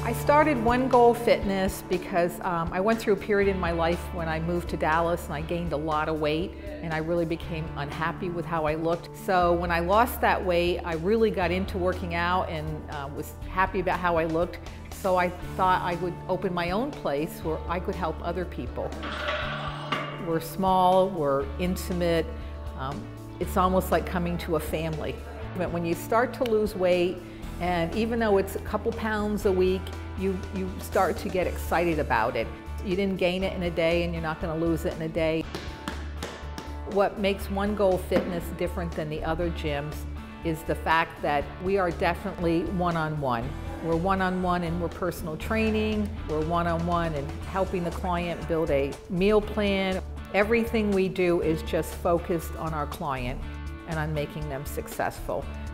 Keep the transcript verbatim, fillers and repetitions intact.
I started One Goal Fitness because um, I went through a period in my life when I moved to Dallas and I gained a lot of weight and I really became unhappy with how I looked. So when I lost that weight, I really got into working out and uh, was happy about how I looked. So I thought I would open my own place where I could help other people. We're small, we're intimate. Um, it's almost like coming to a family. But when you start to lose weight, and even though it's a couple pounds a week, you, you start to get excited about it. You didn't gain it in a day and you're not going to lose it in a day. What makes One Goal Fitness different than the other gyms is the fact that we are definitely one-on-one. We're one-on-one and we're personal training. We're one-on-one and helping the client build a meal plan. Everything we do is just focused on our client and on making them successful.